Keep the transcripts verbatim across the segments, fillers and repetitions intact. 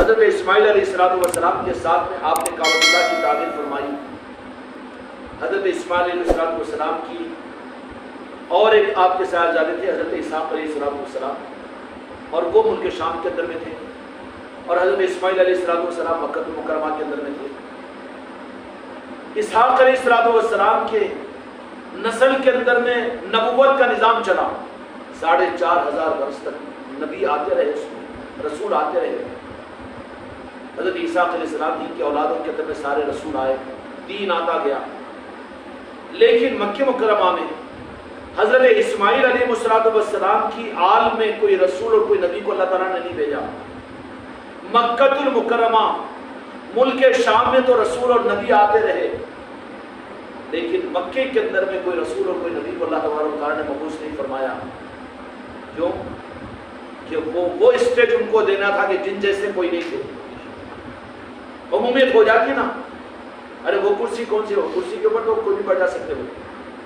حضرت اسماعیل علیہ السلام کے ساتھ میں آپ نے کعبۃ اللہ کی تعمیر فرمائی. حضرت اسماعیل علیہ السلام کی اور ایک آپ کے صاحبزادے تھے حضرت اسحاق علیہ السلام، اور وہ ملک شام کے اندر میں تھے، اور حضرت اسماعیل علیہ السلام مکہ المکرمہ کے اندر میں تھے. اسحاق علیہ السلام کے نسل کے اندر میں نبوت کا نظام چلا، ساڑھے چار ہزار برس تک نبی آتے رہے، اس میں رسول آتے رہے. حضرت اسحاق علیہ السلام کی اولادوں کے اندر میں سارے رسول آئے، دین آتا گیا. لیکن مکہ مکرمہ میں حضرت اسماعیل علیہ السلام کی آل میں کوئی رسول اور کوئی نبی کو اللہ تعالیٰ نے نہیں بھیجا. مکہ المکرمہ ملک شام میں تو رسول اور نبی آتے رہے، لیکن مکے کے اندر میں کوئی رسول اور کوئی نبی کو اللہ تبارک و تعالیٰ نے مبعوث نہیں فرمایا. کیوں؟ کہ وہ وہ اسٹیج ان کو دینا تھا کہ جن جیسے کوئی نہیں تھے. عمومیت ہو جاتی نا، ارے وہ کرسی کون سی ہو، کرسی کے اوپر تو کوئی بھی بیٹھ جا سکتے ہو،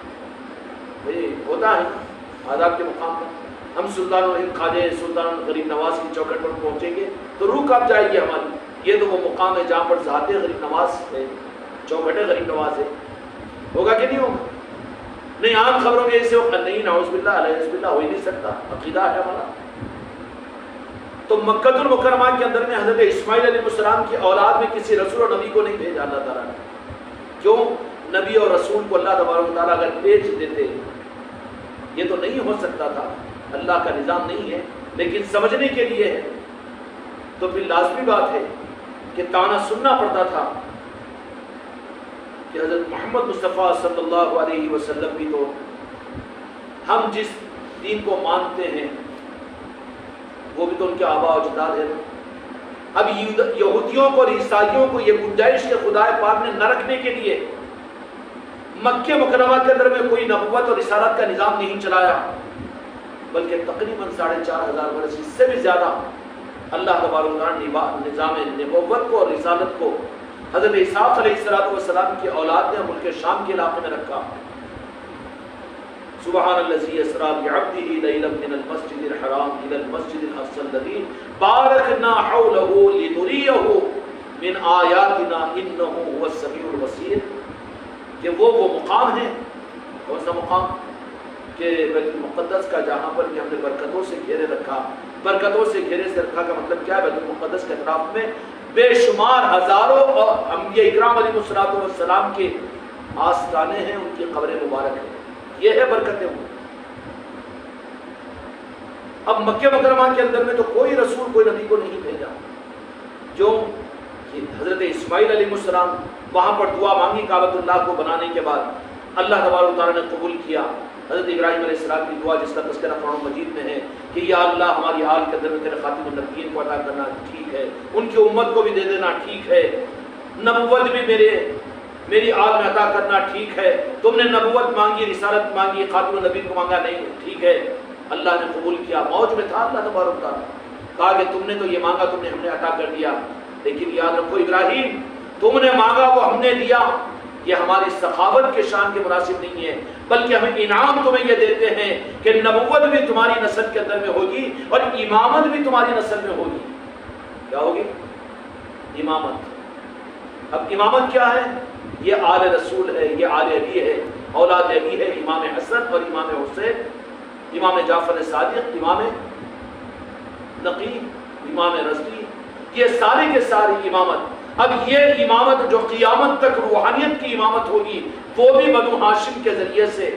ہوتا ہے آداب کے مقام پر. ہم سلطان الہند خواجہ سلطان غریب نواز کی چوکھٹ پر پہنچیں گے تو روح کب جائے گی ہماری. یہ تو وہ مقام ہے جہاں پر ذات غریب نواز ہے، چوکھٹ غریب نواز ہے. ہوگا کہ نہیں ہوگا؟ نہیں، عام خبروں میں ایسے ہو نہیں، نعوذ باللہ علیہ باللہ ہو ہی نہیں سکتا، عقیدہ ہے ہمارا. تو مکہ المکرمہ کے اندر میں حضرت اسماعیل علیہ السلام کی اولاد میں کسی رسول اور نبی کو نہیں بھیجا اللہ تعالیٰ نے. کیوں؟ نبی اور رسول کو اللہ تبارک و تعالیٰ اگر بھیج دیتے، یہ تو نہیں ہو سکتا تھا، اللہ کا نظام نہیں ہے، لیکن سمجھنے کے لیے ہے تو پھر لازمی بات ہے کہ تانا سننا پڑتا تھا کہ حضرت محمد مصطفیٰ صلی اللہ علیہ وسلم بھی تو ہم جس دین کو مانتے ہیں وہ بھی تو ان کے آباء و اجداد ہیں. اب یہودیوں کو اور عیسائیوں کو یہ گنجائش کے خدا پاک نے نہ رکھنے کے لیے مکہ مکرمہ کے اندر میں کوئی نبوت اور رسالت کا نظام نہیں چلایا، بلکہ تقریباً ساڑھے چار ہزار برس اس سے بھی زیادہ اللہ تبارک و تعالیٰ نے نظام نبوت کو اور رسالت کو حضرت اسحاق علیہ السلام کی اولاد نے ملک شام کے علاقے میں رکھا. سبحان الذی اسریٰ بعبدہ لیلا من المسجد الحرام الی المسجد الاقصی الذی بارکنا حولہ لنریہ من آیاتنا انہ هو السمیع البصیر. کہ وہ وہ مقام ہے، کون سا مقام؟ کہ بیت المقدس کا جہاں پر کہ ہم نے برکتوں سے گھیرے رکھا. برکتوں سے گھیرے سے رکھا کا مطلب کیا ہے؟ بیت المقدس کے اطراف میں بے شمار ہزاروں اور انبیاء اکرام علیہ السلام کے آستانے ہیں، ان کی قبریں مبارک ہیں. یہ ہے برکتیں. اب مکہ مکرمہ کے اندر میں تو کوئی رسول کوئی نبی کو نہیں بھیجا. جو حضرت اسماعیل علیہ السلام وہاں پر دعا مانگی کعبۃ اللہ کو بنانے کے بعد، اللہ تبارک و تعالیٰ نے قبول کیا. حضرت ابراہیم علیہ السلام کی دعا جس کا تذکرہ قرآن مجید میں ہے کہ یا اللہ ہماری حال کے اندر میں تیرے خاتم النبیین کو عطا کرنا ٹھیک ہے، ان کی امت کو بھی دے دینا ٹھیک ہے، نبوت بھی میرے میری آل میں عطا کرنا ٹھیک ہے. تم نے نبوت مانگی، رسالت مانگی، خاتم النبیین کو مانگا نہیں، ٹھیک ہے. اللہ نے قبول کیا. موج میں تھا اللہ تبارک و تعالیٰ، کہا کہ تم نے تو یہ مانگا، تم نے ہم نے عطا کر دیا، لیکن یاد رکھو ابراہیم تم نے مانگا وہ ہم نے دیا. یہ ہماری سخاوت کے شان کے مناسب نہیں ہے، بلکہ ہم انعام تمہیں یہ دیتے ہیں کہ نبوت بھی تمہاری نسل کے اندر میں ہوگی اور امامت بھی تمہاری نسل میں ہوگی. کیا ہوگی؟ امامت. اب امامت کیا ہے؟ یہ آل رسول ہے، یہ آل علی ہے، اولاد علی ہے، امام حسن اور امام حسین، امام جعفر صادق، امام نقی، امام رضوی، یہ سارے کے سارے امامت. اب یہ امامت جو قیامت تک روحانیت کی امامت ہوگی وہ بھی بنو ہاشم کے ذریعے سے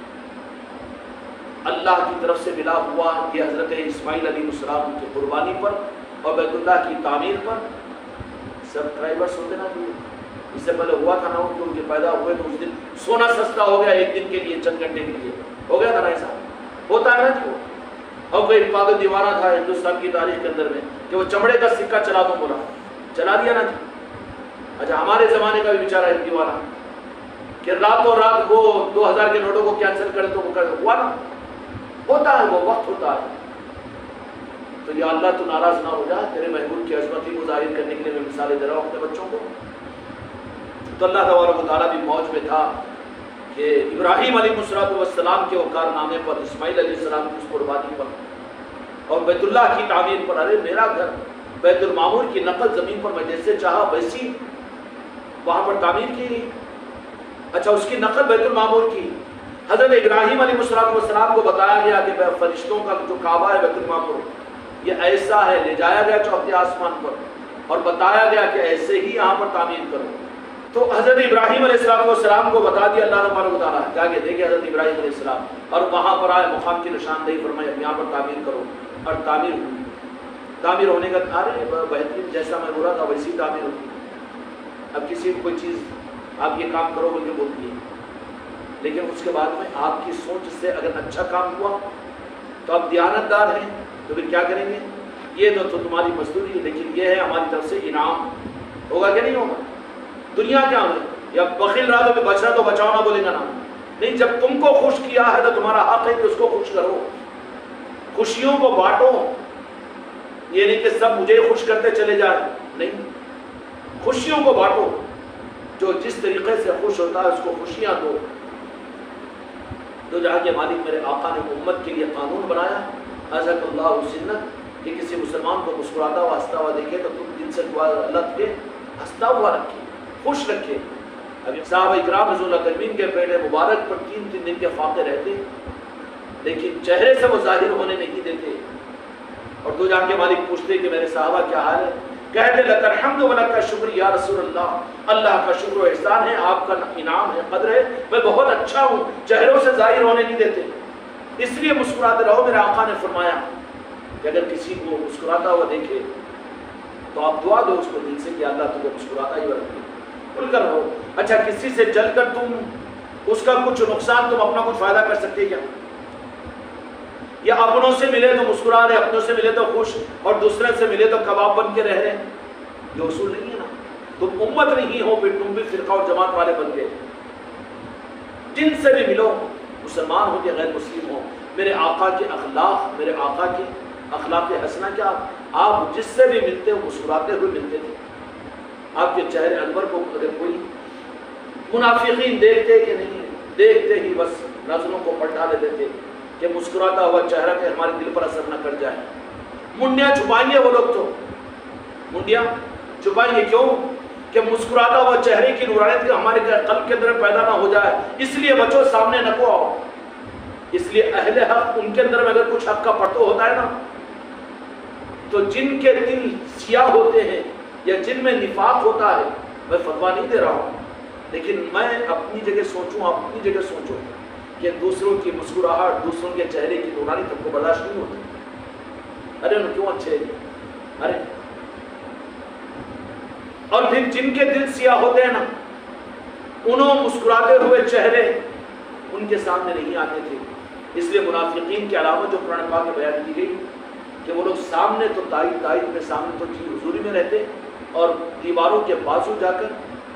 اللہ کی طرف سے ملا ہوا. یہ حضرت اسماعیل علیہ السلام کی قربانی پر اور بیت اللہ کی تعمیر پر. سب ڈرائیورس ہوتے نا، اس سے پہلے ہوا تھا نا کہ ان کے پیدا ہوئے تو اس دن سونا سستا ہو گیا، ایک دن کے لیے، چند گھنٹے کے لیے ہو گیا تھا نا، ایسا ہوتا ہے نا جی. اور کوئی پاگل دیوانہ تھا ہندوستان کی تاریخ کے اندر میں کہ وہ چمڑے کا سکہ چلا دو، بولا چلا دیا نا جی. اچھا ہمارے زمانے کا بھی بیچارہ ایک دیوانہ کہ راتوں رات وہ دو ہزار کے نوٹوں کو کینسل کرے تو وہ کر ہوا نا. ہوتا ہے، وہ وقت ہوتا ہے. تو یا اللہ تو ناراض نہ ہو جا، تیرے محبوب کی عظمتی کو ظاہر کرنے کے لیے میں مثالیں دے رہا ہوں اپنے بچوں کو. تو اللہ تبارک و تعالیٰ بھی موج میں تھا کہ ابراہیم علیہ السلام کے کارنامے پر، اسماعیل علیہ السلام کی اس قربانی پر اور بیت اللہ کی تعمیر پر. ارے میرا گھر بیت المعمور کی نقل زمین پر میں جیسے چاہا ویسی وہاں پر تعمیر کی گئی۔ اچھا اس کی نقل بیت المعمور کی حضرت ابراہیم علیہ السلام کو بتایا گیا کہ فرشتوں کا جو کعبہ ہے بیت المعمور یہ ایسا ہے، لے جایا گیا چوتھے آسمان پر اور بتایا گیا کہ ایسے ہی یہاں پر تعمیر کرو۔ تو حضرت ابراہیم علیہ السلام کو بتا دیا اللہ تبارک و تعالیٰ، جا کے دیکھے حضرت ابراہیم علیہ السلام اور وہاں پر آئے، مقام کی نشاندہی فرمائی اب یہاں پر تعمیر کرو، اور تعمیر ہوئی۔ تعمیر ہونے کا ارے بہترین جیسا میں بولا تھا ویسی تعمیر ہوتی۔ اب کسی کو کوئی چیز آپ یہ کام کرو بول کے بولتی ہے، لیکن اس کے بعد میں آپ کی سوچ سے اگر اچھا کام ہوا تو آپ دیانت دار ہیں تو پھر کیا کریں گے؟ یہ تو تمہاری مزدوری ہے، لیکن یہ ہے ہماری طرف سے انعام، ہوگا کہ نہیں ہوگا؟ دنیا کیا ہے یا بخیل رہا تو بچ رہا تو بچاؤ نہ بولے گا نا، نہیں، جب تم کو خوش کیا ہے تو تمہارا حق ہے کہ اس کو خوش کرو، خوشیوں کو بانٹو، یہ نہیں کہ سب مجھے خوش کرتے چلے جائیں، نہیں، خوشیوں کو بانٹو، جو جس طریقے سے خوش ہوتا ہے اس کو خوشیاں دو۔ تو جہاں کے مالک میرے آقا نے امت کے لیے قانون بنایا، عزت اللہ سنت، کہ کسی مسلمان کو مسکراتا ہوا ہنستا ہوا دیکھے تو تم دل سے دعا اللہ تجھے ہنستا ہوا رکھے، خوش رکھے۔ اب صحابہ اکرام رضی اللہ کرمین کے پیڑ مبارک پر تین تین دن کے فاقے رہتے، لیکن چہرے سے وہ ظاہر ہونے نہیں دیتے۔ اور تو جا کے مالک پوچھتے کہ میرے صحابہ کیا حال ہے؟ کہتے لک الحمد ولک الشکر یا رسول اللہ، اللہ کا شکر و احسان ہے، آپ کا انعام ہے، قدر ہے، میں بہت اچھا ہوں، چہروں سے ظاہر ہونے نہیں دیتے، اس لیے مسکراتے رہو۔ میرے آقا نے فرمایا کہ اگر کسی کو مسکراتا ہوا دیکھے تو آپ دعا دو اس کو دل سے کہ اللہ تجھے مسکراتا ہی رکھے، کھل کر رہو۔ اچھا کسی سے جل کر تم اس کا کچھ نقصان، تم اپنا کچھ فائدہ کر سکتے کیا؟ یا اپنوں سے ملے تو مسکرا رہے، اپنوں سے ملے تو خوش، اور دوسرے سے ملے تو کباب بن کے رہ رہے، یہ اصول نہیں ہے نا۔ تم امت نہیں ہو پھر تم بھی فرقہ اور جماعت والے بن گئے۔ جن سے بھی ملو، مسلمان ہو یا غیر مسلم ہو، میرے آقا کے اخلاق، میرے آقا کے اخلاق حسنہ کیا، آپ جس سے بھی ملتے ہو مسکراتے ہوئے ملتے تھے۔ آپ کے چہرے انور کو اگر کوئی منافقین دیکھتے کہ نہیں، دیکھتے ہی بس نظروں کو پلٹا لیتے تھے کہ مسکراتا ہوا چہرہ کہ ہمارے دل پر اثر نہ کر جائے۔ منڈیاں چھپائیں گے وہ لوگ، تو منڈیاں چھپائیں گے، کیوں کہ مسکراتا ہوا چہرے کی نورانیت کہ ہمارے قلب کے اندر پیدا نہ ہو جائے، اس لیے بچوں سامنے نہ کو آؤ۔ اس لیے اہل حق ان کے اندر اگر کچھ حق کا پرتو ہوتا ہے نا، تو جن کے دل سیاہ ہوتے ہیں یا جن میں نفاق ہوتا ہے، میں فتویٰ نہیں دے رہا ہوں، لیکن میں اپنی جگہ سوچوں، اپنی جگہ سوچوں کہ دوسروں کی مسکراہٹ، دوسروں کے چہرے کی نورانی تم کو برداشت نہیں ہوتی، ارے ان کیوں اچھے ہیں، ارے اور پھر جن کے دل سیاہ ہوتے ہیں نا، انہوں مسکراتے ہوئے چہرے ان کے سامنے نہیں آتے تھے۔ اس لیے منافقین کی علامت جو قرآن پاک میں بیان کی گئی کہ وہ لوگ سامنے تو تائید تائید میں سامنے تو جی حضوری میں رہتے، اور دیواروں کے بازو جا کر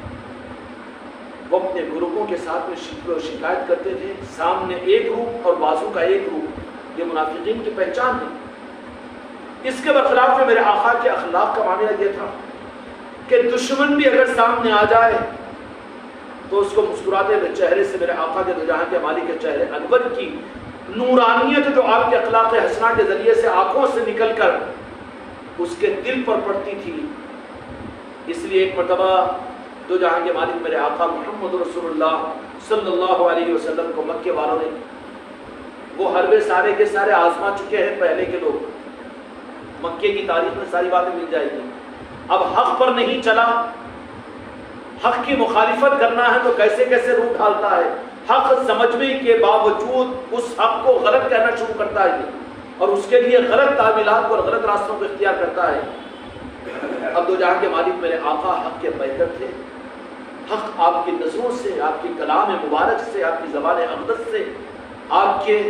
وہ اپنے گروہوں کے ساتھ میں شکوے و شکایت کرتے تھے، سامنے ایک روپ اور بازو کا ایک روپ، یہ منافقین کی پہچان ہے۔ اس کے برخلاف میں میرے آقا کے اخلاق کا معاملہ یہ تھا کہ دشمن بھی اگر سامنے آ جائے تو اس کو مسکراتے ہوئے چہرے سے، میرے آقا کے دو جہاں کے مالک کے چہرے انور کی نورانیت جو آپ کے اخلاق حسنہ کے ذریعے سے آنکھوں سے نکل کر اس کے دل پر پڑتی تھی۔ اس لیے ایک مرتبہ دو جہاں کے مالک میرے آقا محمد رسول اللہ صلی اللہ علیہ وسلم کو مکے والوں نے، وہ حربے سارے کے سارے آزما چکے ہیں پہلے کے لوگ، مکے کی تاریخ میں ساری باتیں مل جائے گی۔ اب حق پر نہیں چلا، حق کی مخالفت کرنا ہے تو کیسے کیسے روح ڈالتا ہے، حق سمجھنے کے باوجود اس حق کو غلط کہنا شروع کرتا ہے اور اس کے لیے غلط تعمیلات اور غلط راستوں کو اختیار کرتا ہے۔ اب دو جہاں کے مالک میرے آقا حق کے پیکر تھے، حق آپ کی نظروں سے، آپ کی کلام مبارک سے، آپ کی زبان اقدس سے، آپ کے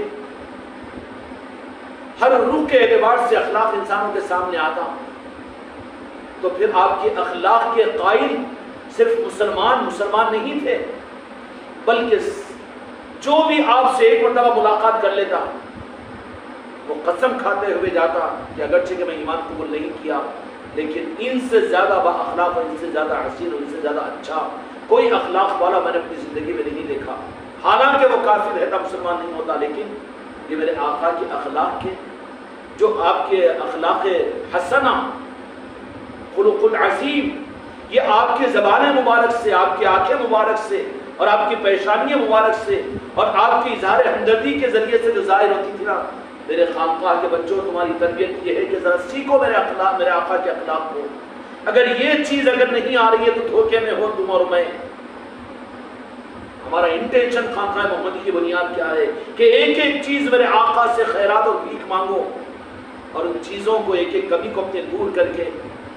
ہر روح کے اعتبار سے اخلاق انسانوں کے سامنے آتا، تو پھر آپ کے اخلاق کے قائل صرف مسلمان مسلمان نہیں تھے، بلکہ جو بھی آپ سے ایک مرتبہ ملاقات کر لیتا وہ قسم کھاتے ہوئے جاتا کہ اگرچہ کہ میں ایمان قبول نہیں کیا، لیکن ان سے زیادہ با اخلاق اور ان سے زیادہ حسین اور ان سے زیادہ اچھا کوئی اخلاق والا میں نے اپنی زندگی میں نہیں دیکھا۔ حالانکہ وہ کافر رہتا، مسلمان نہیں ہوتا، لیکن یہ میرے آقا کے اخلاق کے جو آپ کے اخلاق حسنہ الخلق العظیم، یہ آپ کی زبان مبارک سے، آپ کی آنکھیں مبارک سے اور آپ کی پیشانیاں مبارک سے اور آپ کی اظہار ہمدردی کے ذریعے سے جو ظاہر ہوتی تھی نا، میرے خانقاہ کے بچوں تمہاری تربیت یہ ہے کہ ذرا سیکھو میرے اخلاق، میرے آقا کے اخلاق کو۔ اگر یہ چیز اگر نہیں آ رہی ہے تو دھوکے میں ہو تم اور میں۔ ہمارا انٹینشن خانقاہ محمدی کی بنیاد کیا ہے کہ ایک ایک چیز میرے آقا سے خیرات اور بھیک مانگو، اور ان چیزوں کو ایک ایک کمی کو اپنے دور کر کے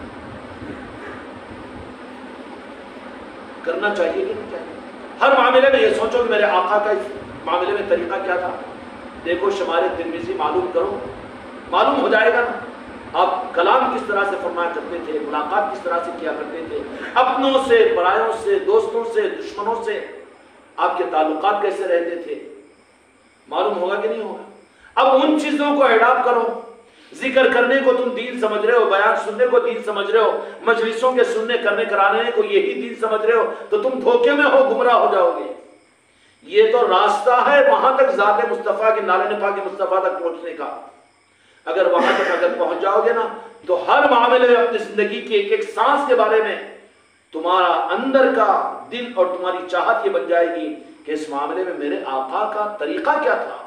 کرنا چاہیے کہ نہیں چاہیے۔ ہر معاملے میں یہ سوچو کہ میرے آقا کا اس معاملے میں طریقہ کیا تھا۔ دیکھو شمار ترمذی معلوم کرو، معلوم ہو جائے گا نا آپ کلام کس طرح سے فرمایا کرتے تھے، ملاقات کس طرح سے کیا کرتے تھے، اپنوں سے، پرایوں سے، دوستوں سے، دشمنوں سے آپ کے تعلقات کیسے رہتے تھے، معلوم ہوگا کہ نہیں ہوگا۔ اب ان چیزوں کو اڈاپٹ کرو۔ ذکر کرنے کو تم دین سمجھ رہے ہو، بیان سننے کو دین سمجھ رہے ہو، مجلسوں کے سننے کرنے کرانے کو یہی دین سمجھ رہے ہو، تو تم دھوکے میں ہو، گمراہ ہو جاؤ گے۔ یہ تو راستہ ہے وہاں تک ذات مصطفیٰ کے نالے پاک مصطفیٰ تک پہنچنے کا۔ اگر وہاں تک اگر پہنچ جاؤ گے نا تو ہر معاملے میں اپنی زندگی کی ایک ایک سانس کے بارے میں تمہارا اندر کا دل اور تمہاری چاہت یہ بن جائے گی کہ اس معاملے میں میرے آقا کا طریقہ کیا تھا۔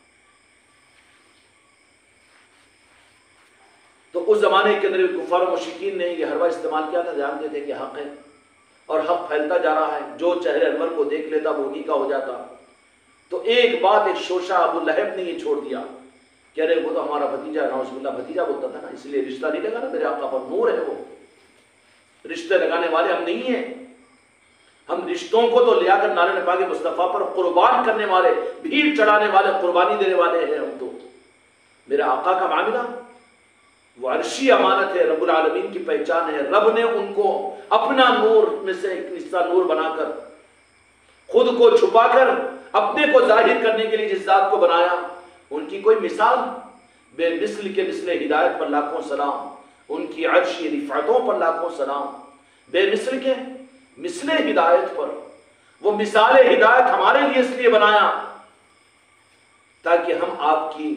تو اس زمانے کے اندر کفار و مشرکین نے یہ حربہ استعمال کیا تھا، جانتے تھے کہ حق ہے اور حق پھیلتا جا رہا ہے، جو چہرے انور کو دیکھ لیتا وہ انہی کا ہو جاتا۔ تو ایک بات ایک شوشہ ابو لہب نے یہ چھوڑ دیا کہ ارے وہ تو ہمارا بھتیجا، نعوذ باللہ بھتیجا بولتا تھا نا، اس لیے رشتہ نہیں لگانا، میرے آقا پر نور ہے، وہ رشتے لگانے والے ہم نہیں ہیں۔ ہم رشتوں کو تو لیا کر نالے پاک مصطفیٰ پر قربان کرنے والے، بھیڑ چڑھانے والے، قربانی دینے والے ہیں ہم تو۔ میرے آقا کا معاملہ وہ عرشی امانت ہے، رب العالمین کی پہچان ہے۔ رب نے ان کو اپنا نور میں سے ایک حصہ نور بنا کر، خود کو چھپا کر اپنے کو ظاہر کرنے کے لیے جس ذات کو بنایا، ان کی کوئی مثال بے مثل کے مثل ہدایت پر لاکھوں سلام، ان کی عرشی رفعتوں پر لاکھوں سلام، بے مثل کے مثل ہدایت پر۔ وہ مثال ہدایت ہمارے لیے اس لیے بنایا تاکہ ہم آپ کی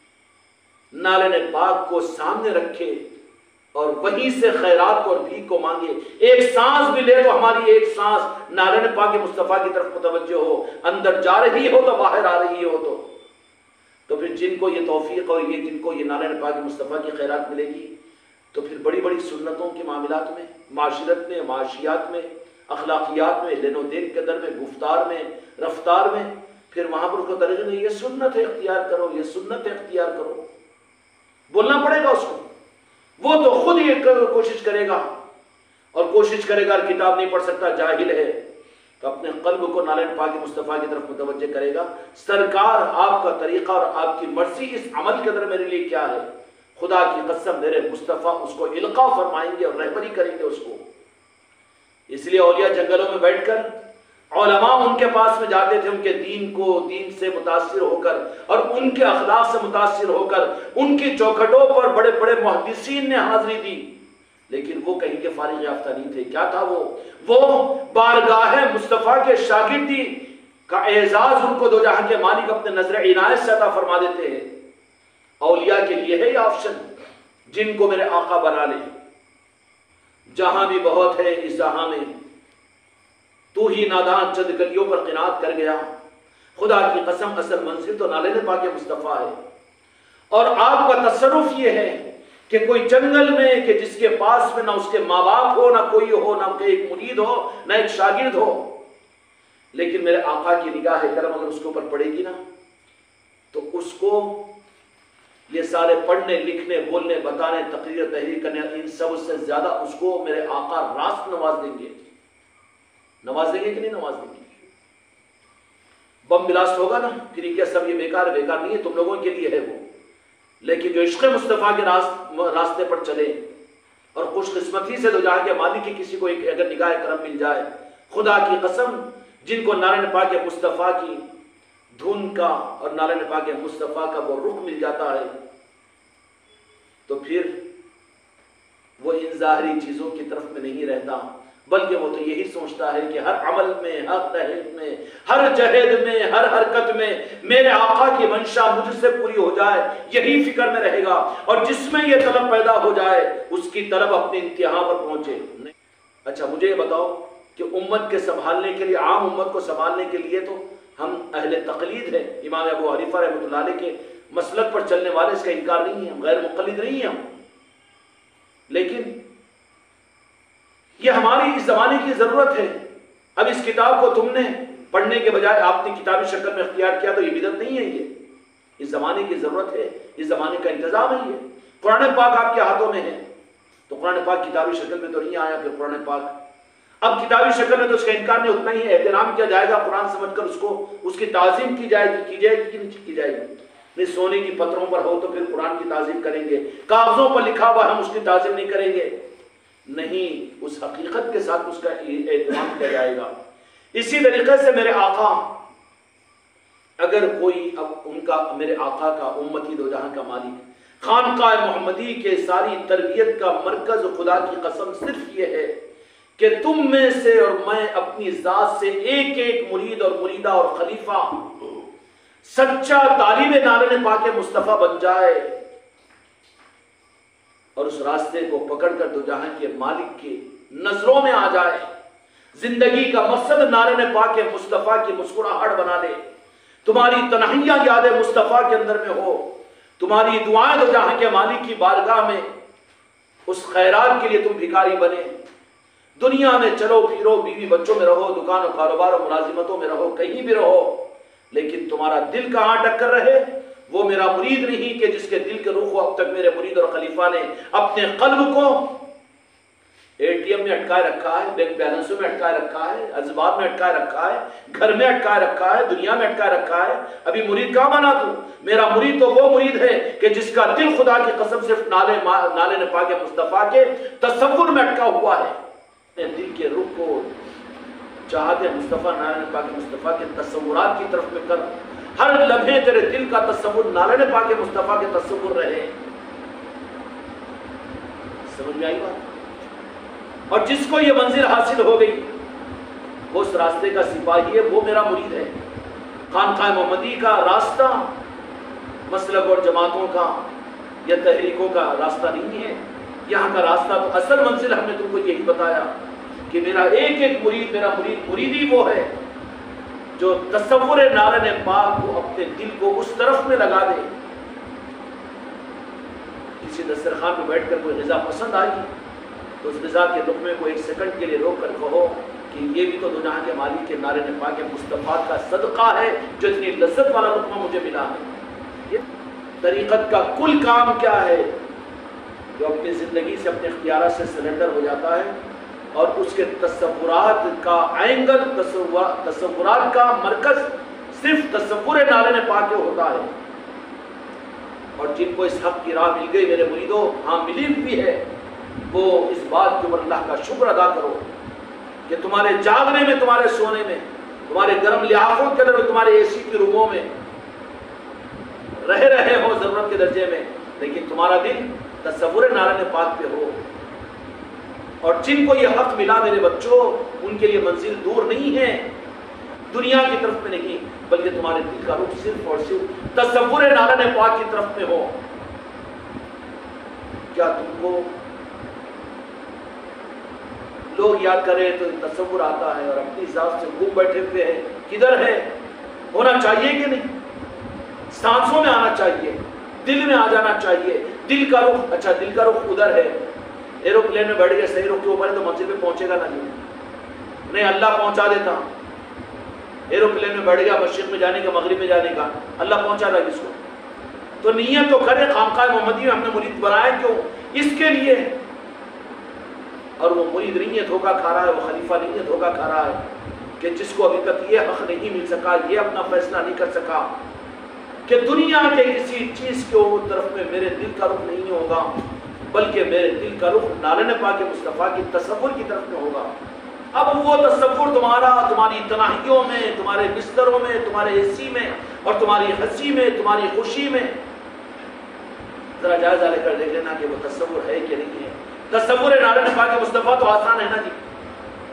نالے پاک کو سامنے رکھے اور وہیں سے خیرات کو اور بھیک کو مانگے۔ ایک سانس بھی لے تو ہماری ایک سانس نالے پاک مصطفیٰ کی طرف متوجہ ہو، اندر جا رہی ہو تو باہر آ رہی ہو تو تو پھر جن کو یہ توفیق اور یہ جن کو یہ نالے پاک مصطفیٰ کی خیرات ملے گی تو پھر بڑی بڑی سنتوں کے معاملات میں، معاشرت میں، معاشیات میں، اخلاقیات میں، لین و دین کے اندر میں، گفتار میں، رفتار میں، پھر وہاں پر اس کو درجہ نہیں، یہ سنت ہے اختیار کرو، یہ سنت ہے اختیار کرو، بولنا پڑے گا اس کو۔ وہ تو خود یہ کوشش کرے گا اور کوشش کرے گا، کتاب نہیں پڑھ سکتا، جاہل ہے، تو اپنے قلب کو نالے پاک مصطفیٰ کی طرف متوجہ کرے گا۔ سرکار آپ کا طریقہ اور آپ کی مرضی اس عمل کے اندر میرے لیے کیا ہے، خدا کی قسم میرے مصطفیٰ اس کو القاء فرمائیں گے اور رہبری کریں گے اس کو۔ اس لیے اولیاء جنگلوں میں بیٹھ کر علماء ان کے پاس میں جاتے تھے، ان کے دین کو دین سے متاثر ہو کر اور ان کے اخلاق سے متاثر ہو کر ان کی چوکھٹوں پر بڑے بڑے محدثین نے حاضری دی، لیکن وہ کہیں کے فارغ یافتہ نہیں تھے۔ کیا تھا وہ وہ بارگاہ مصطفیٰ کے شاگردی کا اعزاز ان کو دو جہاں کے مالک اپنے نظر عنایت سے عطا فرما دیتے ہیں۔ اولیاء کے لیے ہے یہ آپشن، جن کو میرے آقا بنا لے۔ جہاں بھی بہت ہے اس جہاں میں، تو ہی نادان چند گلیوں پر قناعت کر گیا، خدا کی قسم اصل منزل تو نالے پاک مصطفیٰ ہے۔ اور آپ کا تصرف یہ ہے کہ کوئی جنگل میں کہ جس کے پاس میں نہ اس کے ماں باپ ہو، نہ کوئی ہو، نہ ایک مرید ہو، نہ ایک شاگرد ہو، لیکن میرے آقا کی نگاہ کرم اگر اس کے اوپر پڑے گی نا تو اس کو یہ سارے پڑھنے لکھنے بولنے بتانے تقریر تحریر کرنے ان سب سے زیادہ اس کو میرے آقا راست نواز دیں گے۔ نواز دیں گے کہ نہیں نواز دیں گے؟ بم بلاسٹ ہوگا نا پھر کیا سب یہ بیکار ہے؟ بیکار نہیں ہے، تم لوگوں کے لیے ہے وہ، لیکن جو عشق مصطفیٰ کے راستے پر چلے اور خوش قسمتی سے دو جہاں کے مالک کی کسی کو ایک اگر نگاہ کرم مل جائے، خدا کی قسم جن کو نالے پاک مصطفیٰ کی دھن کا اور نالے پاک مصطفیٰ کا وہ رخ مل جاتا ہے تو پھر وہ ان ظاہری چیزوں کی طرف میں نہیں رہتا بلکہ وہ تو یہی سوچتا ہے کہ ہر عمل میں، ہر تحریر میں، ہر جہد میں، ہر حرکت میں میرے آقا کی منشا مجھ سے پوری ہو جائے، یہی فکر میں رہے گا، اور جس میں یہ طلب پیدا ہو جائے اس کی طلب اپنے انتہا پر پہنچے۔ اچھا مجھے یہ بتاؤ کہ امت کے سنبھالنے کے لیے، عام امت کو سنبھالنے کے لیے تو ہم اہل تقلید ہیں، امام ابو حنیفہ رحمۃ اللہ علیہ کے مسلک پر چلنے والے، اس کا انکار نہیں ہے، غیر مقلد نہیں ہیں ہم، لیکن یہ ہماری اس زمانے کی ضرورت ہے۔ اب اس کتاب کو تم نے پڑھنے کے بجائے آپ نے کتابی شکل میں اختیار کیا تو یہ بدعت نہیں ہے، یہ اس زمانے کی ضرورت ہے، اس زمانے کا انتظام ہے۔ یہ قرآن پاک آپ کے ہاتھوں میں ہے تو قرآن پاک کتابی شکل میں تو نہیں آیا، پھر قرآن پاک اب کتابی شکل میں تو اس کا انکار نہیں، اتنا ہی احترام کیا جائے گا، قرآن سمجھ کر اس کو اس کی تعظیم کی جائے گی، کی جائے گی کہ نہیں کی جائے گی؟ نہیں، سونے کی پتھروں پر ہو تو پھر قرآن کی تعظیم کریں گے، کاغذوں پر لکھا ہوا ہم اس کی تعظیم نہیں کریں گے، نہیں، اس حقیقت کے ساتھ اس کا اہتمام کیا جائے گا۔ اسی طریقے سے میرے آقا، اگر کوئی اب ان کا، میرے آقا کا امتی دو جہاں کا مالک، خانقاہ محمدی کے ساری تربیت کا مرکز، خدا کی قسم صرف یہ ہے کہ تم میں سے اور میں اپنی ذات سے ایک ایک مرید اور مریدہ اور خلیفہ سچا طالب نارن پاک مصطفیٰ بن جائے اور اس راستے کو پکڑ کر دو جہاں کے مالک کی نظروں میں آ جائے، زندگی کا مقصد نارن پاک مصطفیٰ کی مسکراہٹ بنا دے، تمہاری تنہیاں یاد مصطفیٰ کے اندر میں ہو، تمہاری دعائیں دو جہاں کے مالک کی بارگاہ میں اس خیرات کے لیے تم بھکاری بنے۔ دنیا میں چلو پھرو، بیوی بچوں میں رہو، دکان و کاروبار و ملازمتوں میں رہو، کہیں بھی رہو، لیکن تمہارا دل کہاں ٹکر رہے، وہ میرا مرید نہیں کہ جس کے دل کے روح کو اب تک میرے مرید اور خلیفہ نے اپنے قلب کو اے ٹی ایم میں اٹکائے رکھا ہے، بینک بیلنسوں میں اٹکائے رکھا ہے، ازباب میں اٹکائے رکھا ہے، گھر میں اٹکائے رکھا ہے، دنیا میں اٹکائے رکھا ہے۔ ابھی مرید کہاں بنا تو؟ میرا مرید تو وہ مرید ہے کہ جس کا دل خدا کی قسم صرف نالے نالے پاک مصطفیٰ کے تصور میں اٹکا ہوا ہے۔ دل کے رخ کو چاہتے مصطفیٰ نالے پاک مصطفیٰ کے تصورات کی طرف میں کر، ہر لمحے تیرے دل کا تصور نالے پاک مصطفیٰ کے تصور رہے۔ سمجھ میں آئی بات؟ اور جس کو یہ منزل حاصل ہو گئی وہ اس راستے کا سپاہی ہے، وہ میرا مرید ہے۔ خانقاہ محمدی کا راستہ مسلک اور جماعتوں کا یا تحریکوں کا راستہ نہیں ہے، یہاں کا راستہ تو اصل منزل ہم نے تم کو یہی بتایا کہ میرا ایک ایک مرید، میرا مرید مریدی وہ ہے جو تصور نارن پاک کو اپنے دل کو اس طرف میں لگا دے۔ کسی دسترخوان پہ بیٹھ کر کوئی غذا پسند آئی تو اس غذا کے لقمے کو ایک سیکنڈ کے لیے روک کر کہو کہ یہ بھی تو دو جہاں کے مالک کے نارن پاک مصطفیٰ کا صدقہ ہے جو اتنی لذت والا لقمہ مجھے ملا ہے۔ یہ طریقت کا کل کام کیا ہے؟ جو اپنی زندگی سے، اپنے اختیارات سے سرنڈر ہو جاتا ہے اور اس کے تصورات کا اینگل، تصورات کا مرکز صرف تصور نالن پاک ہوتا ہے۔ اور جن کو اس حق کی راہ مل گئی میرے مریدوں، ہاں ملی بھی ہے، وہ اس بات کے اوپر اللہ کا شکر ادا کرو کہ تمہارے جاگنے میں، تمہارے سونے میں، تمہارے گرم لحافوں کے اندر، تمہارے اے سی کی روموں میں رہ رہے ہو ضرورت کے درجے میں، لیکن تمہارا دل تصور نارن پاک پہ ہو۔ اور جن کو یہ حق ملا میرے بچوں، ان کے لیے منزل دور نہیں ہے، دنیا کی طرف میں نہیں، بلکہ تمہارے دل کا رخ صرف اور صرف تصور نارن پاک کی طرف میں ہو۔ کیا تم کو لوگ یاد کرے تو تصور آتا ہے اور اپنی ذات سے گم بیٹھے ہوئے ہیں، کدھر ہے؟ ہونا چاہیے کہ نہیں؟ سانسوں میں آنا چاہیے، دل میں آ جانا چاہیے، دل کا رخ۔ اچھا دل کا رخ ادھر ہے، ایروپلین میں بیٹھ گئے صحیح رخ کے اوپر ہے تو منزل پہ پہنچے گا نہیں، نہیں اللہ پہنچا دیتا۔ ایروپلین میں بیٹھ گیا مشرق میں جانے کا، مغرب میں جانے کا، اللہ پہنچا رہا کس کو؟ تو نیت تو کرے، خانقاہ محمدی میں ہم نے مرید بنایا کیوں؟ اس کے لیے۔ اور وہ مرید نہیں ہے دھوکہ کھا رہا ہے، وہ خلیفہ نہیں ہے دھوکہ کھا رہا ہے کہ جس کو ابھی تک یہ حق نہیں مل سکا، یہ اپنا فیصلہ نہیں کر سکا کہ دنیا کے کسی چیز کے طرف میں میرے دل کا رخ نہیں ہوگا، بلکہ میرے دل کا رخ نارن پاک مصطفیٰ کی تصور کی طرف میں ہوگا۔ اب وہ تصور تمہارا تمہاری تنہائیوں میں، تمہارے بستروں میں، تمہارے اے سی میں اور تمہاری ہنسی میں، تمہاری خوشی میں ذرا جائزہ لے کر دیکھ لینا کہ وہ تصور ہے کہ نہیں ہے۔ تصور نارن پاک مصطفیٰ تو آسان ہے نا جی،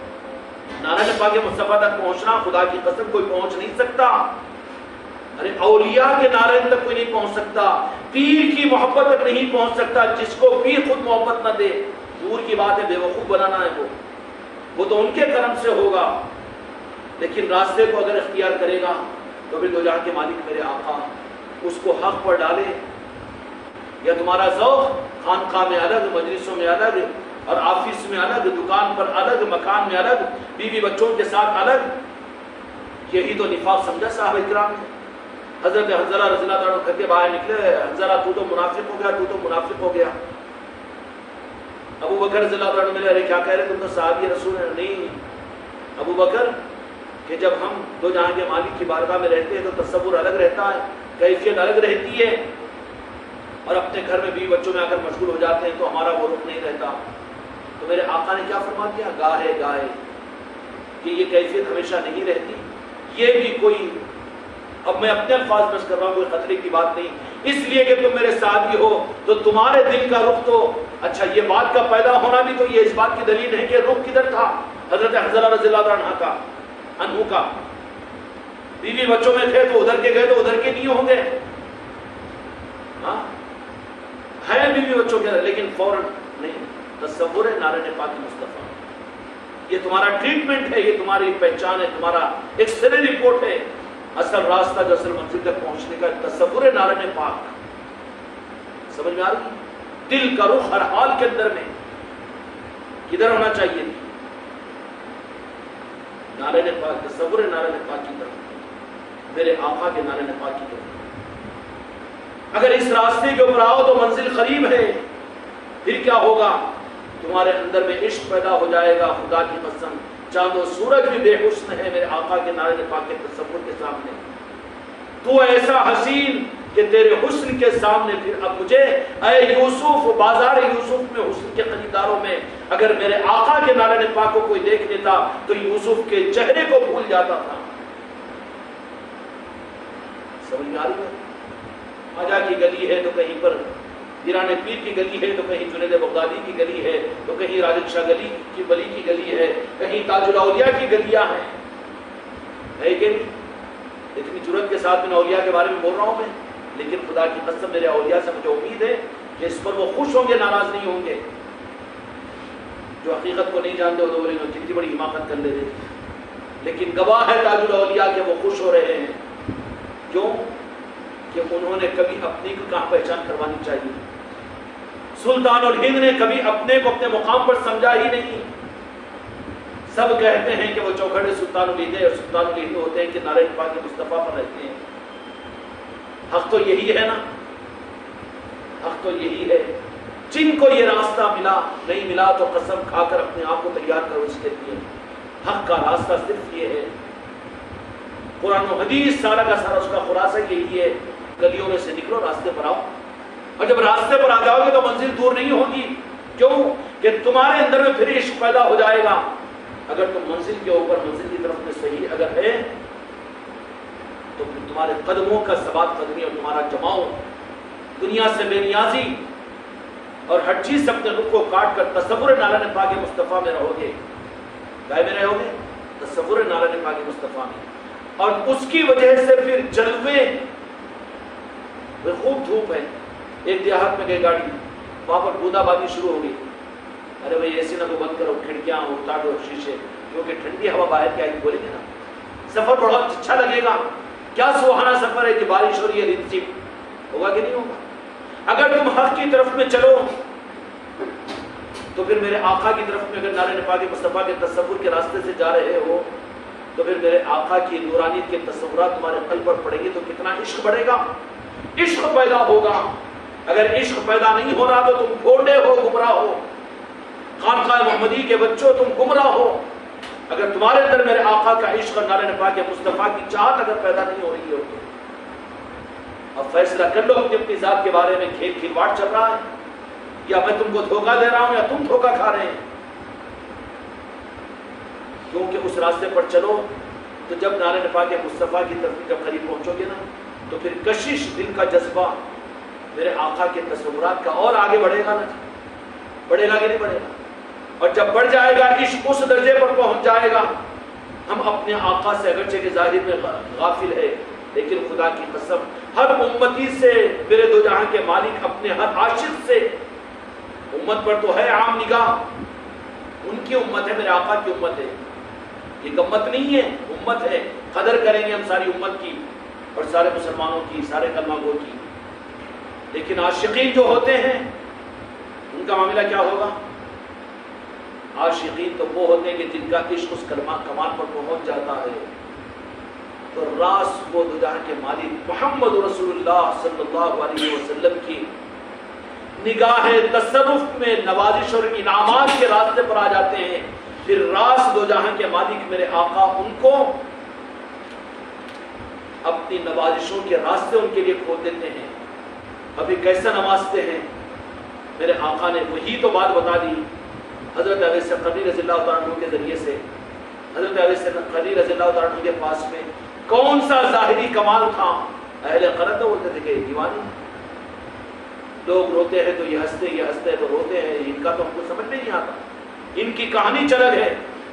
نارائن پاک مصطفیٰ تک پہنچنا خدا کی قسم کوئی پہنچ نہیں سکتا. ارے اولیاء کے نارائن تک کوئی نہیں پہنچ سکتا. پیر کی محبت تک نہیں پہنچ سکتا. جس کو پیر خود محبت نہ دے دور کی بات ہے، بے وقوف بنانا ہے وہ وہ تو ان کے کرم سے ہوگا. لیکن راستے کو اگر اختیار کرے گا تو پھر دو جہاں کے مالک میرے آقا اس کو حق پر ڈالے. یا تمہارا ذوق خانقاہ میں الگ، مجلسوں میں الگ، اور آفس میں الگ، دکان پر الگ، مکان میں الگ، بیوی بچوں کے ساتھ الگ، یہی تو نفاق سمجھا صحابہ کرام نے. حضرت حنظلہ رضی اللہ عنہ گھر کے باہر نکلے، حنظلہ تو تو منافق ہو گیا، تو تو منافق ہو گیا. ابو بکر رضی اللہ عنہ ملے، ارے کیا کہہ رہے تم تو صحابی رسول ہیں. نہیں ابو بکر، کہ جب ہم دو جہاں کے مالک کی بارگاہ میں رہتے ہیں تو تصور الگ رہتا ہے، کیفیت الگ رہتی ہے، اور اپنے گھر میں بیوی بچوں میں آ کر مشغول ہو جاتے ہیں تو ہمارا وہ رخ نہیں رہتا. تو میرے آقا نے کیا فرما دیا؟ گاہے گاہے، کہ یہ کیفیت ہمیشہ نہیں رہتی. یہ بھی کوئی، اب میں اپنے الفاظ میں کر رہا ہوں، کوئی خطرے کی بات نہیں، اس لیے کہ تم میرے ساتھی ہو تو تمہارے دل کا رخ تو اچھا. یہ بات کا پیدا ہونا بھی تو یہ اس بات کی دلیل ہے کہ رخ کدھر تھا حضرت حنظلہ رضی اللہ عنہ کا انہو کا. بیوی بچوں میں تھے تو ادھر کے گئے تو ادھر کے نہیں ہوں گے. ہاں ہے بیوی بچوں کے، لیکن فوراً نہیں. تصور ہے نارائن پاک مصطفیٰ، یہ تمہارا ٹریٹمنٹ ہے، یہ تمہاری پہچان ہے، تمہارا ایکس رے رپورٹ ہے. اصل راستہ جو اصل منزل تک پہنچنے کا تصور ہے نارائن پاک. سمجھ میں آ رہی؟ دل کا رخ ہر حال کے اندر میں کدھر ہونا چاہیے؟ نارائن پاک. تصور ہے نارائن پاک کی طرف، میرے آقا کے نارائن پاک کی طرف. اگر اس راستے کے اوپر آؤ تو منزل قریب ہے. پھر کیا ہوگا؟ تمہارے اندر میں عشق پیدا ہو جائے گا. خدا کی قسم چاند و سورج بھی بے حسن ہے میرے آقا کے نارائن پاک کے تصور کے سامنے. تو ایسا حسین کہ تیرے حسن کے سامنے پھر اب مجھے اے یوسف، بازار یوسف میں حسن کے خریداروں میں اگر میرے آقا کے نارائن پاک کو کوئی دیکھ لیتا تو یوسف کے چہرے کو بھول جاتا تھا. سمجھ میں آ رہی ہے؟ خواجہ کی گلی ہے تو کہیں پر پیران پیر کی گلی ہے، تو کہیں جنید بغدادی کی گلی ہے، تو کہیں راجد شاہ گلی کی بلی کی گلی ہے، کہیں تاج الاولیاء کی گلیاں ہیں. ہے کہ نہیں؟ اتنی جرات کے ساتھ میں اولیاء کے بارے میں بول رہا ہوں میں، لیکن خدا کی قسم میرے اولیاء سے مجھے امید ہے کہ اس پر وہ خوش ہوں گے، ناراض نہیں ہوں گے. جو حقیقت کو نہیں جانتے وہ بولیں گے کتنی بڑی حماقت کر لے رہے، لیکن گواہ ہے تاج الاولیاء کے وہ خوش ہو رہے ہیں. کیوں؟ کہ انہوں نے کبھی اپنی کو کہاں پہچان کروانی چاہیے. سلطان الہند نے کبھی اپنے کو اپنے مقام پر سمجھا ہی نہیں. سب کہتے ہیں کہ وہ چوکھڑے سلطان الہند ہے، اور سلطان الہند ہوتے ہیں کہ نارائن پاک کے مصطفیٰ پر رہتے ہیں. حق تو یہی ہے نا، حق تو یہی ہے. جن کو یہ راستہ ملا، نہیں ملا تو قسم کھا کر اپنے آپ کو تیار کرو اس کے لیے. حق کا راستہ صرف یہ ہے. قرآن و حدیث سارا کا سارا اس کا خلاصہ یہی ہے. گلیوں میں سے نکلو، راستے پر آؤ، اور جب راستے پر آ جاؤ گے تو منزل دور نہیں ہوگی. کیوں؟ کہ تمہارے اندر میں پھر عشق پیدا ہو جائے گا. اگر تم منزل کے اوپر، منزل کی طرف میں صحیح اگر ہے تو پھر تمہارے قدموں کا ثبات قدمی اور تمہارا جماؤ دنیا سے بے نیازی اور ہر چیز سے اپنے رخ کو کاٹ کر تصور نارائن پاک مصطفیٰ میں رہو گے. گائے میں رہو گے تصور نارائن پاک مصطفیٰ میں. اور اس کی وجہ سے پھر جلوے، خوب دھوپ ہے. ایک دیہات میں گئے گاڑی، وہاں پر بوندہ بادی شروع ہو گئی. ارے بھائی ایسی نہ کو بند کرو، کھڑکیاں اتار دو شیشے، کیونکہ ٹھنڈی ہوا باہر کی آئی گی. بولیں گے نا سفر بہت اچھا لگے گا. کیا سہانا سفر ہے کہ بارش ہو رہی ہے، رت چپ ہوگا کہ نہیں ہوگا. اگر تم حق کی طرف میں چلو تو پھر میرے آقا کی طرف میں اگر نارائن پاک مصطفیٰ کے تصور کے راستے سے جا رہے ہو تو پھر میرے آقا کی نورانیت کے تصورات تمہارے قلب پر پڑیں گے تو کتنا عشق بڑھے گا، عشق پیدا ہوگا. اگر عشق پیدا نہیں ہو رہا تو تم گھوڑے ہو، گمراہ ہو. خانقاہ محمدی کے بچوں تم گمراہ ہو. اگر تمہارے اندر میرے آقا کا عشق اور نارائن پاک مصطفیٰ کی چاہت اگر پیدا نہیں ہو رہی ہو تو اب فیصلہ کر لو اپنی اپنی ذات کے بارے میں. کھیل کھلواڑ چل رہا ہے یا میں تم کو دھوکہ دے رہا ہوں یا تم دھوکہ کھا رہے ہیں. کیونکہ اس راستے پر چلو تو جب نارائن پاک مصطفیٰ کی طرف جب قریب پہنچو گے نا تو پھر کشش، دل کا جذبہ میرے آقا کے تصورات کا اور آگے بڑھے گا نا. بڑھے گا کہ نہیں بڑھے گا؟ اور جب بڑھ جائے گا عشق اس درجے پر پہنچ جائے گا ہم اپنے آقا سے اگرچہ کہ ظاہر میں غافل ہے، لیکن خدا کی قسم ہر امتی سے میرے دو جہاں کے مالک اپنے ہر عاشق سے، امت پر تو ہے عام نگاہ، ان کی امت ہے، میرے آقا کی امت ہے، یہ گمت نہیں ہے، امت ہے، قدر کریں گے ہم ساری امت کی اور سارے مسلمانوں کی، سارے کلمہ گو کی۔ لیکن عاشقین جو ہوتے ہیں ان کا معاملہ کیا ہوگا؟ عاشقین تو وہ ہوتے ہیں کہ جن کا عشق اس کلمہ کمال پر پہنچ جاتا ہے، تو راس وہ دو جہاں کے مالک محمد رسول اللہ صلی اللہ علیہ وسلم کی نگاہ تصرف میں نوازش اور انعامات کے راستے پر آ جاتے ہیں، پھر راس دو جہاں کے مالک میرے آقا ان کو اپنی نوازشوں کے راستے ان کے لیے کھول دیتے ہیں۔ ابھی کیسے نوازتے ہیں؟ میرے آقا نے وہی تو بات بتا دی حضرت اویس قرنی رضی اللہ تعالیٰ عنہ کے ذریعے سے۔ حضرت اویس قرنی رضی اللہ تعالیٰ عنہ کے پاس میں کون سا ظاہری کمال تھا؟ اہل قرن تو بولتے تھے کہ دیوانے، لوگ روتے ہیں تو یہ ہنستے، یہ ہنستے تو روتے ہیں، ان کا تو ہم کو سمجھ میں نہیں آتا، ان کی کہانی چلگ ہے،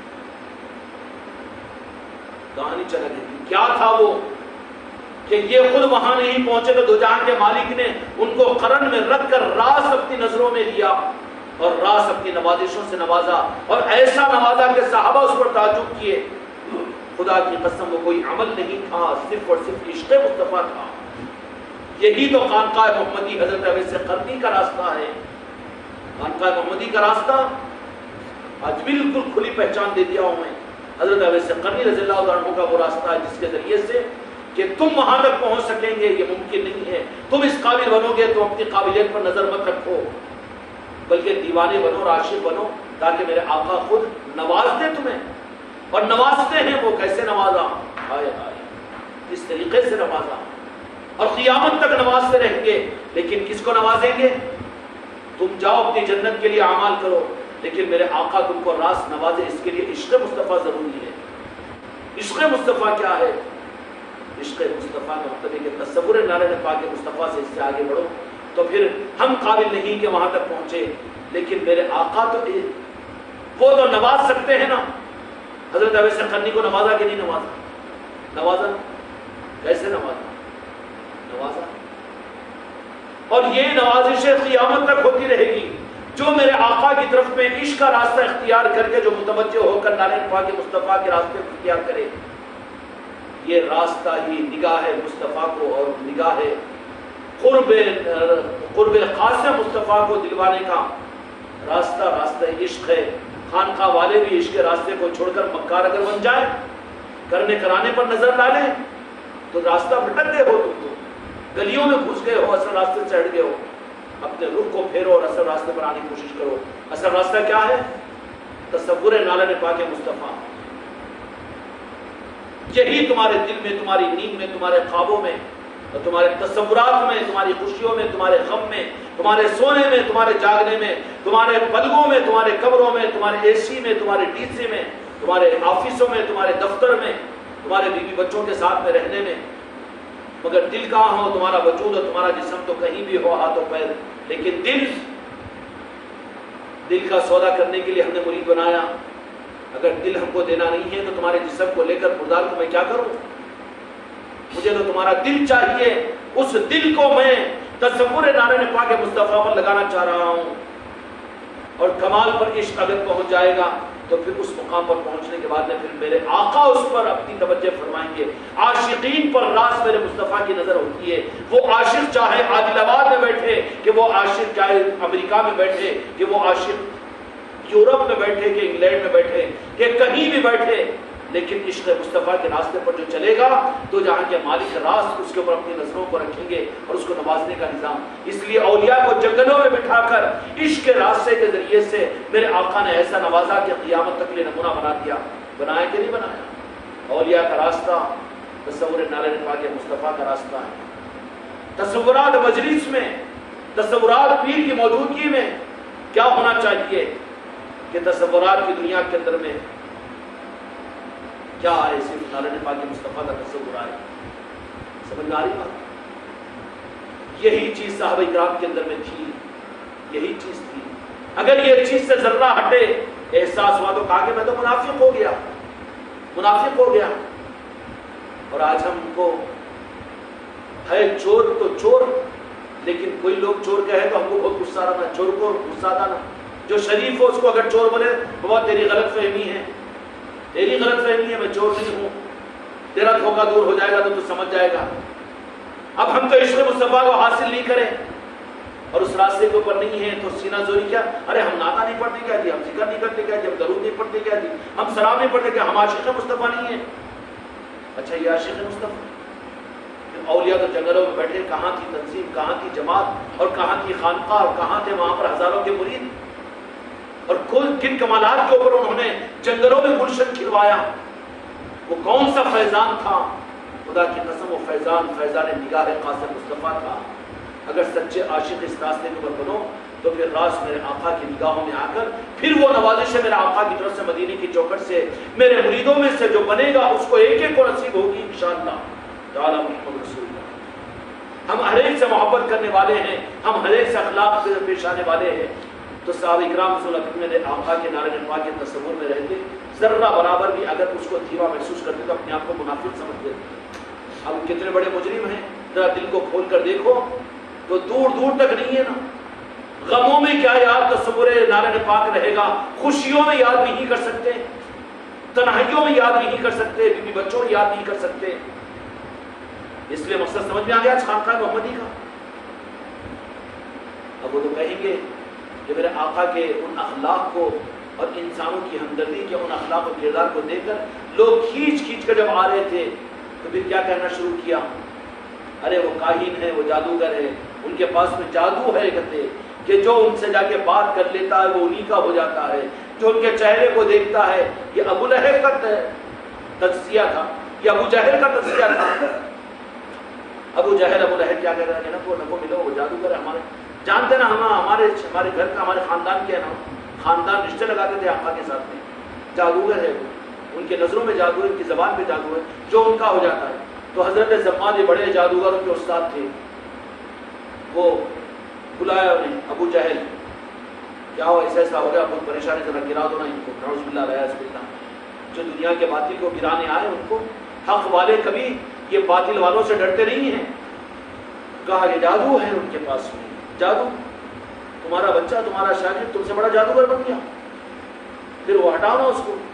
کہانی چلگ ہے۔ کیا تھا وہ کہ یہ خود وہاں نہیں پہنچے تو دو جہاں کے مالک نے ان کو قرن میں رکھ کر راس اپنی نظروں میں لیا اور راس اپنی نوازشوں سے نوازا، اور ایسا نوازا کہ صحابہ اس پر تعجب کیے۔ خدا کی قسم وہ کوئی عمل نہیں تھا، صرف اور صرف عشق مصطفیٰ تھا۔ یہی تو خانقاہ محمدی حضرت اویس قرنی کا راستہ ہے۔ خانقاہ محمدی کا راستہ آج بالکل کھلی پہچان دے دیا ہوں میں، حضرت اویس قرنی رضی اللہ عنہ کا وہ راستہ ہے جس کے ذریعے سے کہ تم وہاں تک پہنچ سکیں گے، یہ ممکن نہیں ہے۔ تم اس قابل بنو گے تو اپنی قابلیت پر نظر مت رکھو، بلکہ دیوانے بنو اور عاشق بنو، تاکہ میرے آقا خود نواز دے تمہیں۔ اور نوازتے ہیں وہ کیسے نوازا؟ آئے آئے اس طریقے سے نوازا، اور قیامت تک نوازتے رہیں گے۔ لیکن کس کو نوازیں گے؟ تم جاؤ اپنی جنت کے لیے اعمال کرو، لیکن میرے آقا تم کو راس نوازے، اس کے لیے عشق مصطفیٰ ضروری ہے۔ عشق مصطفیٰ کیا ہے؟ عشق مصطفیٰ کا مطلب ہے کہ تصور نعرہ پاک مصطفیٰ سے اس سے آگے بڑھو، تو پھر ہم قابل نہیں کہ وہاں تک پہنچے، لیکن میرے آقا تو وہ تو نواز سکتے ہیں نا۔ حضرت اویس قرنی کو نوازا کہ نہیں نوازا؟ نوازا، کیسے نوازا؟ نوازا، اور یہ نوازش قیامت تک ہوتی رہے گی۔ جو میرے آقا کی طرف میں عشق کا راستہ اختیار کر کے جو متوجہ ہو کر نعرہ پاک مصطفیٰ کے راستے کو اختیار کرے، یہ راستہ ہی نگاہ مصطفیٰ کو اور نگاہ قرب قرب خاص مصطفیٰ کو دلوانے کا راستہ راستہ عشق ہے۔ خانقاہ والے بھی عشق کے راستے کو چھوڑ کر مکار اگر بن جائے، کرنے کرانے پر نظر ڈالیں، تو راستہ بھٹک گئے ہو، تم تو گلیوں میں گھس گئے ہو، اصل راستے سے ہٹ گئے ہو۔ اپنے رخ کو پھیرو اور اصل راستے پر آنے کی کوشش کرو۔ اصل راستہ کیا ہے؟ تصور نعرہ پاک مصطفیٰ۔ یہی تمہارے دل میں، تمہاری نیند میں، تمہارے خوابوں میں، اور تمہارے تصورات میں، تمہاری خوشیوں میں، تمہارے غم میں، تمہارے سونے میں، تمہارے جاگنے میں، تمہارے پلگوں میں، تمہارے قبروں میں، تمہارے اے سی میں، تمہارے ڈی سی میں، تمہارے آفسوں میں، تمہارے دفتر میں، تمہارے بیوی بچوں کے ساتھ میں رہنے میں۔ مگر دل کہاں ہو؟ تمہارا وجود اور تمہارا جسم تو کہیں بھی ہو، ہاتھ و پیر، لیکن دل دل کا سودا کرنے کے لیے ہم نے مرید بنایا۔ اگر دل ہم کو دینا نہیں ہے تو تمہارے جسم کو لے کر مردار کو میں کیا کروں؟ مجھے تو تمہارا دل چاہیے۔ اس دل کو میں تصور نعرہ پاک مصطفیٰ پر لگانا چاہ رہا ہوں، اور کمال پر عشق اگر پہنچ جائے گا تو پھر اس مقام پر پہنچنے کے بعد میں پھر میرے آقا اس پر اپنی توجہ فرمائیں گے۔ عاشقین پر راس میرے مصطفیٰ کی نظر ہوتی ہے۔ وہ عاشق چاہے عادل آباد میں بیٹھے، کہ وہ عاشق چاہے امریکہ میں بیٹھے، کہ وہ عاشق یورپ میں بیٹھے، کہ انگلینڈ میں بیٹھے، کہ کہیں بھی بیٹھے، لیکن عشق مصطفیٰ کے راستے پر جو چلے گا تو جہاں کے مالک راس اس کے اوپر اپنی نظروں کو رکھیں گے اور اس کو نوازنے کا نظام۔ اس لیے اولیاء کو جنگلوں میں بٹھا کر عشق کے راستے کے ذریعے سے میرے آقا نے ایسا نوازا کہ قیامت تک لیے نمونہ بنا دیا۔ بنایا کہ نہیں بنایا؟ اولیاء کا راستہ تصور نعرہ پاک مصطفیٰ کا راستہ ہے۔ تصورات مجلس میں، تصورات پیر کی موجودگی میں کیا ہونا چاہیے کہ تصورات کی دنیا کے اندر میں کیا ہے؟ صرف نعرہ پاک مصطفیٰ کا تصور آئے۔ سمجھ میں آ رہی بات؟ یہی چیز صحابہ کرام کے اندر میں تھی، یہی چیز تھی۔ اگر یہ چیز سے ذرہ ہٹے، احساس ہوا تو کہا کہ میں تو منافق ہو گیا، منافق ہو گیا. اور آج ہم کو ہے چور تو چور، لیکن کوئی لوگ چور کہے تو ہم کو بہت غصہ آتا ہے. چور کو غصہ آتا نا، جو شریف ہو اس کو اگر چور بولے بابا تیری غلط فہمی ہے، تیری غلط فہمی ہے، میں چور نہیں ہوں، تیرا دھوکہ دور ہو جائے گا تو تو سمجھ جائے گا. اب ہم تو عشق مصطفیٰ کو حاصل نہیں کریں اور اس راستے کے اوپر نہیں ہے تو سینہ زوری کیا؟ ارے ہم نعتہ نہیں پڑھتے کیا جی، ہم ذکر نہیں کرتے کیا جی، ہم درود نہیں پڑھتے کیا جی، ہم سلام نہیں پڑھتے کیا، ہم عاشق مصطفیٰ نہیں ہیں. اچھا یہ عاشق مصطفیٰ، اولیاء تو جنگلوں میں بیٹھے، کہاں تھی تنظیم، کہاں تھی جماعت، اور کہاں تھی خانقاہ، اور کہاں تھے وہاں پر ہزاروں کے مرید، اور کن کمالات کے اوپر انہوں نے جنگلوں میں گلشن کھلوایا. وہ کون سا فیضان تھا؟ خدا کی قسم وہ فیضان فیضان نگاہ قاسم مصطفیٰ تھا. اگر سچے عاشق اس راستے کے اوپر بنو تو پھر راز میرے آقا کی نگاہوں میں آ کر پھر وہ نوازش ہے میرے آقا کی طرف سے مدینے کی چوکھٹ سے میرے مریدوں میں سے جو بنے گا اس کو ایک ایک کو نصیب ہوگی انشاءاللہ تعالی محمد رسول اللہ. ہم ہر ایک سے محبت کرنے والے ہیں، ہم ہر ایک سے اخلاق سے پیش آنے والے ہیں. تو صحابہ کرام صلی اللہ علیہ وسلم نے آقا کے نعرہ پاک کے تصور میں رہتے ذرہ برابر بھی اگر اس کو دھیما محسوس کرتے تو اپنے آپ کو منافق سمجھتے. اب کتنے بڑے مجرم ہیں، ذرا دل کو کھول کر دیکھو تو دور دور تک نہیں ہے نا. غموں میں کیا یاد تصور نعرہ پاک رہے گا، خوشیوں میں یاد نہیں کر سکتے، تنہائیوں میں یاد نہیں کر سکتے، بیوی بچوں میں یاد نہیں کر سکتے. اس لیے مقصد سمجھ میں آ گیا خانقاہ محمدی کا. اب وہ تو کہیں گے کہ میرے آقا کے ان اخلاق کو اور انسانوں کی ہمدردی کے ان اخلاق و کردار کو دیکھ کر لوگ کھینچ کھینچ کر جب آ رہے تھے تو پھر کیا کہنا شروع کیا؟ ارے وہ کاہن ہے، وہ جادوگر ہے، ان کے پاس میں جادو ہے، کہتے کہ جو ان سے جا کے بات کر لیتا ہے وہ انہی کا ہو جاتا ہے، جو ان کے چہرے کو دیکھتا ہے. یہ ابو لہب کا تجزیہ تھا، یہ ابو جہل کا تجزیہ تھا. ابو جہل ابو لہب کیا کہہ رہا ہے نا وہ نکو ملو وہ جادوگر ہے. ہمارے جانتے نا ہم ہمارے ہمارے گھر کا ہمارے خاندان کے نا خاندان رشتے لگاتے تھے آقا کے ساتھ میں. جادوگر ہے وہ، ان کے نظروں میں جادو ہے، ان کی زبان پہ جادو ہے، جو ان کا ہو جاتا ہے. تو حضرت زماد بڑے جادوگروں کے استاد تھے. وہ بلایا انہیں ابو جہل، کیا ہو ایسا ایسا ہو گیا، بہت پریشانی ذرا گرا دو نا ان کو، نعوذ باللہ علیہ باللہ. جو دنیا کے باطل کو گرانے آئے ان کو حق والے کبھی یہ باطل والوں سے ڈرتے نہیں ہیں. کہا یہ جادو ہے ان کے پاس میں، جادو. تمہارا بچہ تمہارا شاگرد تم سے بڑا جادوگر بن گیا، پھر وہ ہٹانا اس کو.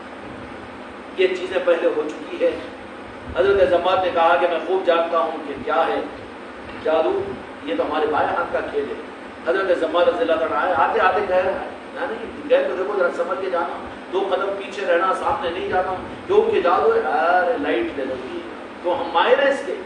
یہ چیزیں پہلے ہو چکی ہے. حضرت زماد نے کہا کہ میں خوب جانتا ہوں کہ کیا ہے جادو، یہ تو ہمارے بائیں ہاتھ کا کھیل ہے. حضرت زماد رضی اللہ تعالیٰ عنہ آتے آتے کہہ رہا ہے نہیں گئے تو دیکھو ذرا سمجھ کے جانا، دو قدم پیچھے رہنا، سامنے نہیں جانا ہوں، جو کہ جادو ہے. ارے لائٹ لے لو تو ہم ماہر ہیں اس کے.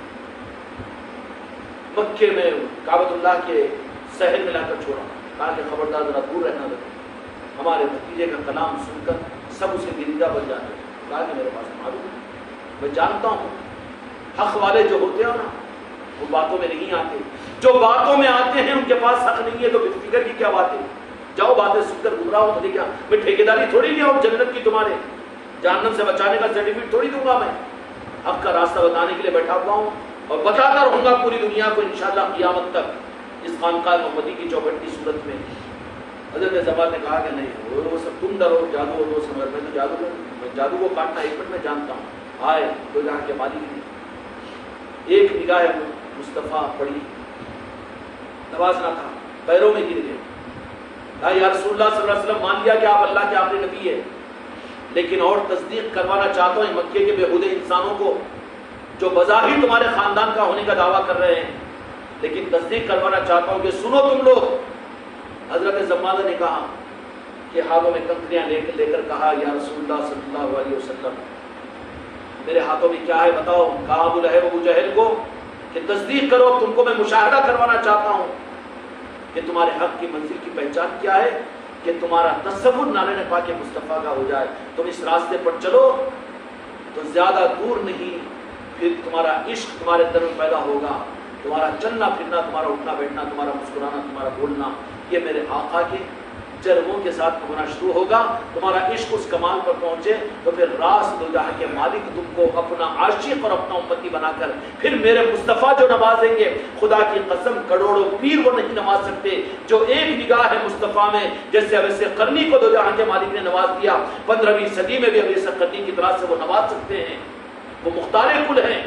مکے میں کعبۃ اللہ کے سہل میں لا کر چھوڑا، کہا کہ خبردار ذرا دور رہنا لگا، ہمارے بھتیجے کا کلام سن کر سب اسے گریدہ بن جاتے. کہا کہ میرے پاس معلوم ہے، میں جانتا ہوں حق والے جو ہوتے ہیں نا وہ باتوں میں نہیں آتے، جو باتوں میں آتے ہیں ان کے پاس حق نہیں ہے. تو پھر فکر کی کیا بات ہے، جاؤ باتیں سن کر گمراہ ہو. تو کیا میں ٹھیکیداری تھوڑی لیا ہوں جنت کی، تمہارے جہنم سے بچانے کا سرٹیفکیٹ تھوڑی دوں گا. میں حق کا راستہ بتانے کے لیے بیٹھا ہوا ہوں اور بتاتا رہوں گا پوری دنیا کو انشاءاللہ قیامت تک اس خانقاہ محمدی کی چوکھٹ کی صورت میں. حضرت زمان نے کہا کہ نہیں وہ سب تم ڈرو جادو وہ سمجھ، میں تو جادو میں جادو کو کاٹنا ایک منٹ میں جانتا ہوں. آئے کوئی کہا کہ مالک نہیں، ایک نگاہ مصطفیٰ پڑی، نوازنا تھا، پیروں میں گر گئے. کہا یا رسول اللہ صلی اللہ علیہ وسلم مان لیا کہ آپ اللہ کے آخری نبی ہے، لیکن اور تصدیق کروانا چاہتا ہوں مکے کے بےہودے انسانوں کو جو بظاہر تمہارے خاندان کا ہونے کا دعویٰ کر رہے ہیں، لیکن تصدیق کروانا چاہتا ہوں کہ سنو تم لوگ. حضرت زمادہ نے کہا کہ ہاتھوں میں کنکریاں لے کر لے کر کہا یا رسول اللہ صلی اللہ علیہ وسلم میرے ہاتھوں میں کیا ہے بتاؤ. کہا ابو لہب ابو جہل کو کہ تصدیق کرو، تم کو میں مشاہدہ کروانا چاہتا ہوں کہ تمہارے حق کی منزل کی پہچان کیا ہے، کہ تمہارا تصور نعرہ پاک مصطفیٰ کا ہو جائے. تم اس راستے پر چلو تو زیادہ دور نہیں، پھر تمہارا عشق تمہارے اندر میں پیدا ہوگا. تمہارا چلنا پھرنا، تمہارا اٹھنا بیٹھنا، تمہارا مسکرانا، تمہارا بولنا، یہ میرے آقا کے جب وہ کے ساتھ ہونا شروع ہوگا، تمہارا عشق اس کمال پر پہنچے، تو پھر راس دو جہاں کے مالک تم کو اپنا عاشق اور اپنا امتی بنا کر پھر میرے مصطفیٰ جو نوازیں گے، خدا کی قسم کروڑوں پیر وہ نہیں نواز سکتے جو ایک نگاہ ہے مصطفیٰ میں، جیسے اویس قرنی کو دو جہاں کے مالک نے نواز دیا، پندرہویں صدی میں بھی اویس قرنی کی طرح سے وہ نواز سکتے ہیں۔ وہ مختار کل ہیں،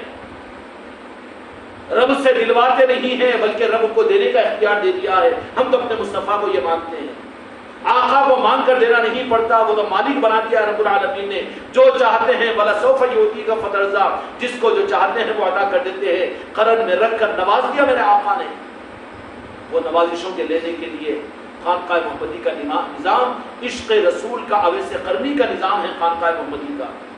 رب سے دلواتے نہیں ہیں بلکہ رب کو دینے کا اختیار دے دیا ہے۔ ہم تو اپنے مصطفیٰ کو یہ مانتے ہیں، آقا کو مانگ کر دینا نہیں پڑتا، وہ تو مالک بنا دیا رب العالمین نے، جو چاہتے ہیں وَلَسَوْفَ يُؤْتِيكَ فَتَرْضَىٰ، جس کو جو چاہتے ہیں وہ عطا کر دیتے ہیں۔ قرن میں رکھ کر نواز دیا میرے آقا نے۔ وہ نوازشوں کے لینے کے لیے خانقاہ محمدی کا نظام عشق رسول کا اویس قرنی کا نظام ہے۔ خانقاہ محمدی کا